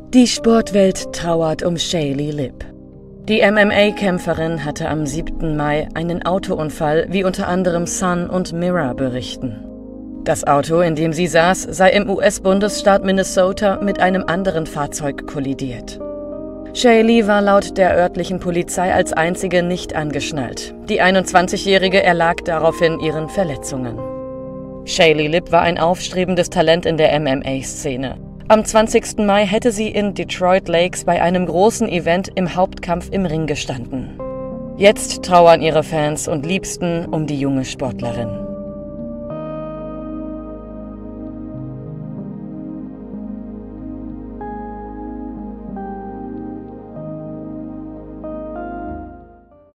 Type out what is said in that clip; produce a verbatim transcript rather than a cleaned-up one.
Die Sportwelt trauert um Shaylee Lipp. Die M M A-Kämpferin hatte am siebten Mai einen Autounfall, wie unter anderem Sun und Mirror berichten. Das Auto, in dem sie saß, sei im U S-Bundesstaat Minnesota mit einem anderen Fahrzeug kollidiert. Shaylee war laut der örtlichen Polizei als einzige nicht angeschnallt. Die einundzwanzigjährige erlag daraufhin ihren Verletzungen. Shaylee Lipp war ein aufstrebendes Talent in der M M A-Szene. Am zwanzigsten Mai hätte sie in Detroit Lakes bei einem großen Event im Hauptkampf im Ring gestanden. Jetzt trauern ihre Fans und Liebsten um die junge Sportlerin.